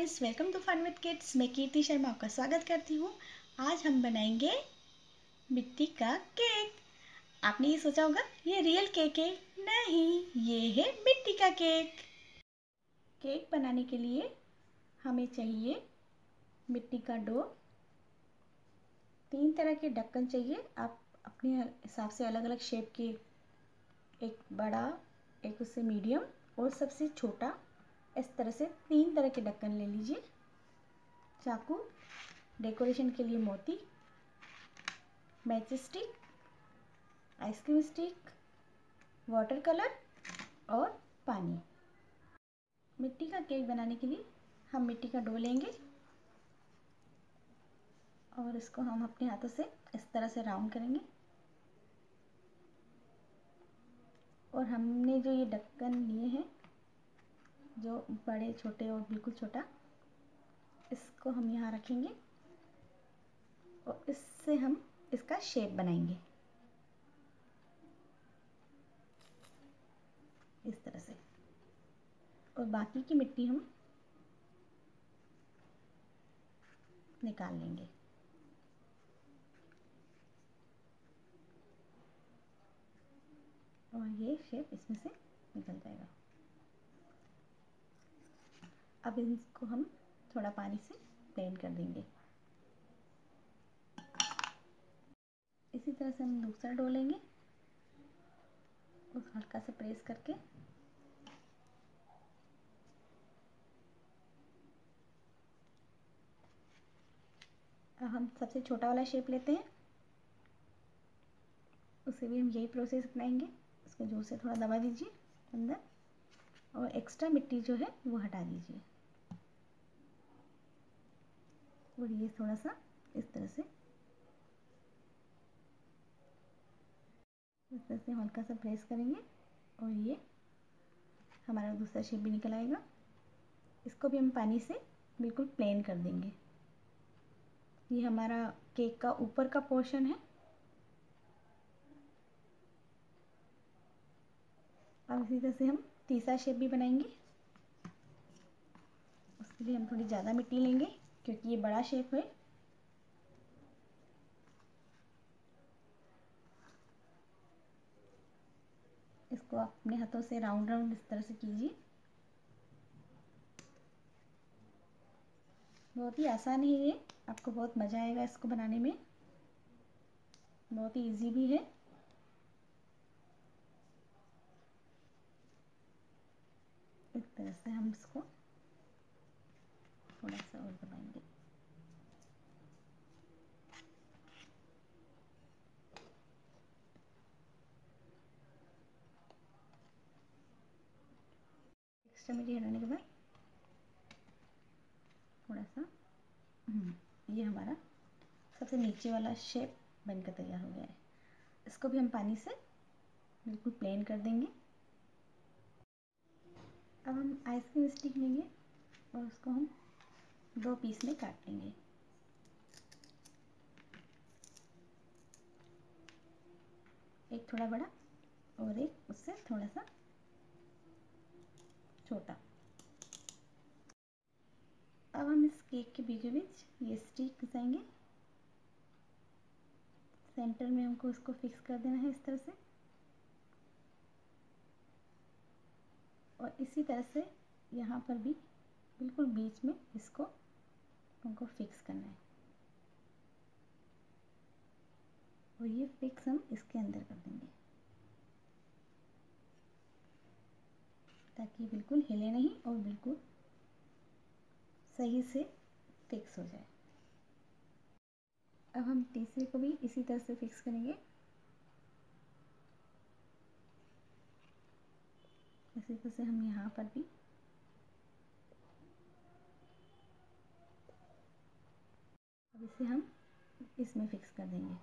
Friends, welcome to fun with kids. मैं कीर्ति शर्मा आपका स्वागत करती हूँ। आज हम बनाएंगे मिट्टी का केक। आपने ये सोचा होगा ये रियल केक है। नहीं, ये है मिट्टी का केक। केक बनाने के लिए हमें चाहिए मिट्टी का डो, 3 तरह के ढक्कन चाहिए। आप अपने हिसाब से अलग अलग शेप के, एक बड़ा, एक उससे मीडियम और सबसे छोटा, इस तरह से 3 तरह के ढक्कन ले लीजिए। चाकू, डेकोरेशन के लिए मोती, match stick, ice cream stick, water colour और पानी। मिट्टी का केक बनाने के लिए हम मिट्टी का डो लेंगे और इसको हम अपने हाथों से इस तरह से राउंड करेंगे। और हमने जो ये ढक्कन लिए हैं, जो बड़े, छोटे और बिल्कुल छोटा, इसको हम यहाँ रखेंगे और इससे हम इसका शेप बनाएंगे इस तरह से। और बाकी की मिट्टी हम निकाल लेंगे। और ये शेप इसमें से निकल जाएगा। अब इसको हम थोड़ा पानी से प्लेन कर देंगे। इसी तरह से हम दूसरा डो लेंगे, उस हल्का से प्रेस करके अब हम सबसे छोटा वाला शेप लेते हैं। उसे भी हम यही प्रोसेस अपनाएंगे। उसको जोर से थोड़ा दबा दीजिए अंदर और एक्स्ट्रा मिट्टी जो है वो हटा दीजिए। और ये थोड़ा सा इस तरह से हल्का सा प्रेस करेंगे और ये हमारा दूसरा शेप भी निकल आएगा। इसको भी हम पानी से बिल्कुल प्लेन कर देंगे। ये हमारा केक का ऊपर का पोर्शन है। अब इसी तरह से हम तीसरा शेप भी बनाएंगे। उसके लिए हम थोड़ी ज़्यादा मिट्टी लेंगे क्योंकि ये बड़ा शेप है। इसको आप अपने हाथों से राउंड राउंड इस तरह से कीजिए। बहुत ही आसान है ये, आपको बहुत मज़ा आएगा इसको बनाने में। बहुत ही इजी भी है। इस तरह से हम इसको थोड़ा सा और दबाएंगे। एक्स्ट्रा मिट्टी हटाने के बाद थोड़ा सा ये हमारा सबसे नीचे वाला शेप बनकर तैयार हो गया है। इसको भी हम पानी से बिल्कुल प्लेन कर देंगे। अब हम आइसक्रीम स्टिक लेंगे और उसको हम 2 पीस में काट लेंगे। एक थोड़ा बड़ा और एक उससे थोड़ा सा छोटा। अब हम इस केक के बीचों बीच ये स्टिक घुसाएंगे। सेंटर में हमको इसको फिक्स कर देना है इस तरह से। और इसी तरह से यहाँ पर भी बिल्कुल बीच में इसको हमको फिक्स करना है। और ये फिक्स हम इसके अंदर कर देंगे ताकि बिल्कुल हिले नहीं और बिल्कुल सही से फिक्स हो जाए। अब हम तीसरे को भी इसी तरह से फिक्स करेंगे। इसी तरह से हम यहाँ पर भी अब इसे हम इसमें फिक्स कर देंगे।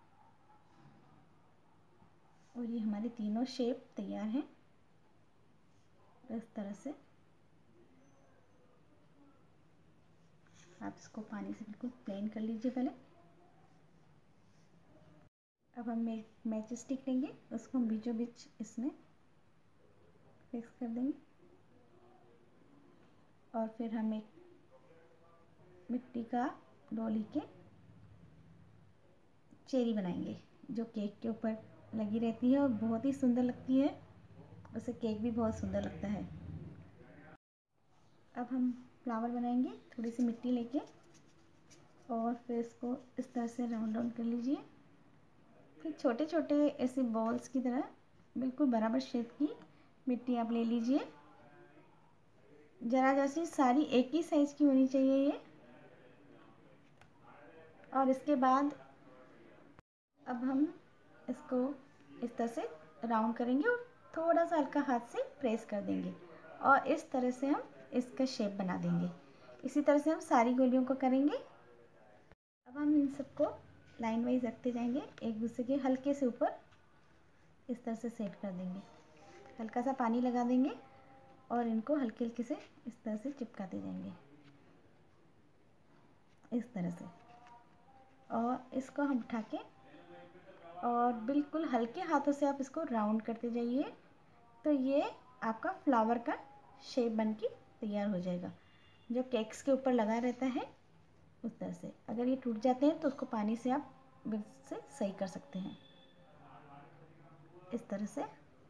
और ये हमारे तीनों शेप तैयार हैं। इस तरह से आप इसको पानी से बिल्कुल प्लेन कर लीजिए पहले। अब हम एक मैच स्टिक लेंगे, उसको हम बीचों बीच इसमें फिक्स कर देंगे। और फिर हम एक मिट्टी का डोली के चेरी बनाएंगे जो केक के ऊपर लगी रहती है और बहुत ही सुंदर लगती है। उससे केक भी बहुत सुंदर लगता है। अब हम फ्लावर बनाएंगे। थोड़ी सी मिट्टी लेके और फिर इसको इस तरह से राउंड राउंड कर लीजिए। फिर छोटे छोटे ऐसे बॉल्स की तरह बिल्कुल बराबर शेप की मिट्टी आप ले लीजिए। ज़रा जैसी सारी एक ही साइज़ की होनी चाहिए ये। और इसके बाद अब हम इसको इस तरह से राउंड करेंगे और थोड़ा सा हल्का हाथ से प्रेस कर देंगे और इस तरह से हम इसका शेप बना देंगे। इसी तरह से हम सारी गोलियों को करेंगे। अब हम इन सबको लाइन वाइज रखते जाएंगे, एक दूसरे के हल्के से ऊपर इस तरह से सेट कर देंगे। हल्का सा पानी लगा देंगे और इनको हल्के हल्के से इस तरह से चिपकाते जाएंगे इस तरह से। और इसको हम उठा के और बिल्कुल हल्के हाथों से आप इसको राउंड करते जाइए तो ये आपका फ्लावर का शेप बन के तैयार हो जाएगा जो केक्स के ऊपर लगा रहता है उस तरह से। अगर ये टूट जाते हैं तो उसको पानी से आप से सही कर सकते हैं इस तरह से।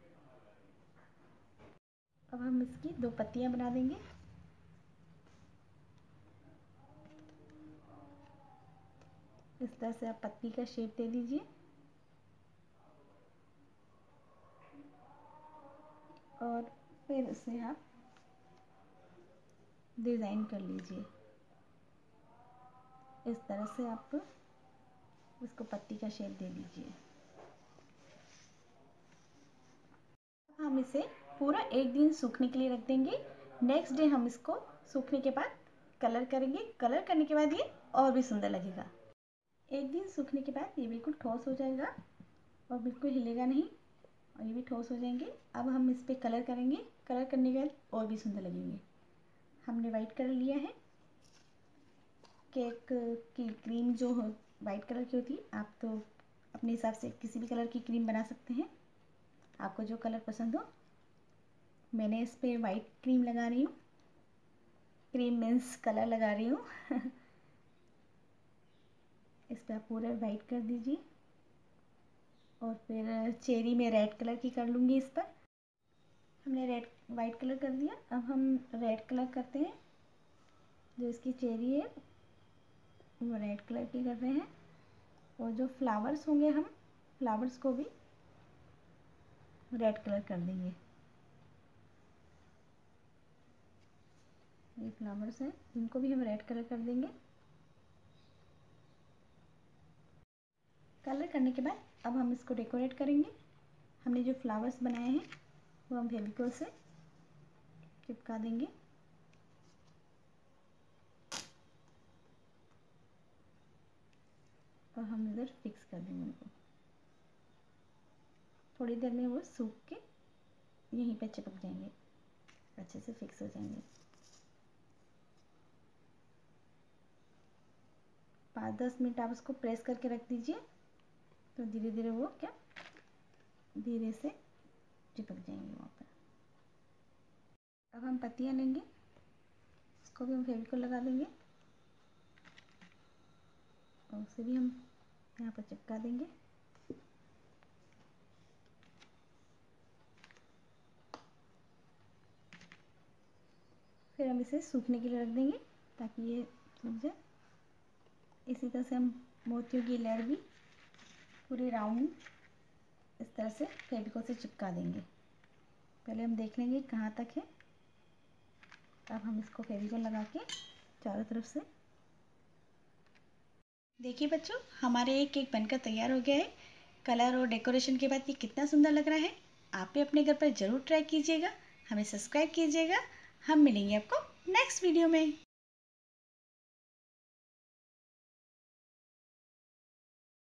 अब हम इसकी 2 पत्तियां बना देंगे। इस तरह से आप पत्ती का शेप दे दीजिए और फिर इसे आप डिज़ाइन कर लीजिए। इस तरह से आप इसको पत्ती का शेप दे दीजिए। हम इसे पूरा एक दिन सूखने के लिए रख देंगे। नेक्स्ट डे हम इसको सूखने के बाद कलर करेंगे। कलर करने के बाद ये और भी सुंदर लगेगा। एक दिन सूखने के बाद ये बिल्कुल ठोस हो जाएगा और बिल्कुल हिलेगा नहीं और ये भी ठोस हो जाएंगे। अब हम इस पर कलर करेंगे। कलर करने के बाद और भी सुंदर लगेंगे। हमने वाइट कलर लिया है। केक की क्रीम जो वाइट कलर की होती है, आप तो अपने हिसाब से किसी भी कलर की क्रीम बना सकते हैं, आपको जो कलर पसंद हो। मैंने इस पर वाइट क्रीम लगा रही हूँ। क्रीम मीन्स कलर लगा रही हूँ इस पर आप पूरा वाइट कर दीजिए और फिर चेरी में रेड कलर की कर लूँगी इस पर। हमने वाइट कलर कर दिया। अब हम रेड कलर करते हैं। जो इसकी चेरी है वो रेड कलर की कर रहे हैं और जो फ्लावर्स होंगे हम फ्लावर्स को भी रेड कलर कर देंगे। ये फ्लावर्स हैं, इनको भी हम रेड कलर कर देंगे। कलर करने के बाद अब हम इसको डेकोरेट करेंगे। हमने जो फ्लावर्स बनाए हैं वो हम फेविकोल से चिपका देंगे। और हम इधर फिक्स कर देंगे उनको। थोड़ी देर में वो सूख के यहीं पे चिपक जाएंगे, अच्छे से फिक्स हो जाएंगे। 5-10 मिनट आप उसको प्रेस करके रख दीजिए तो धीरे धीरे वो क्या धीरे से चिपक जाएंगे वहाँ पर। अब हम पत्तियाँ लेंगे, उसको भी हम फेविकोल लगा देंगे और उसे भी हम यहाँ पर चिपका देंगे। फिर हम इसे सूखने के लिए रख देंगे ताकि ये सूख जाए। इसी तरह से हम मोतियों की लेयर भी पूरी राउंड इस तरह से फेविकोल से चिपका देंगे। पहले हम देख लेंगे कहाँ तक है। अब हम इसको फेविकोल लगा के चारों तरफ से। देखिए बच्चों, हमारे एक केक बनकर तैयार हो गया है। कलर और डेकोरेशन के बाद ये कितना सुंदर लग रहा है। आप भी अपने घर पर ज़रूर ट्राई कीजिएगा। हमें सब्सक्राइब कीजिएगा। हम मिलेंगे आपको नेक्स्ट वीडियो में।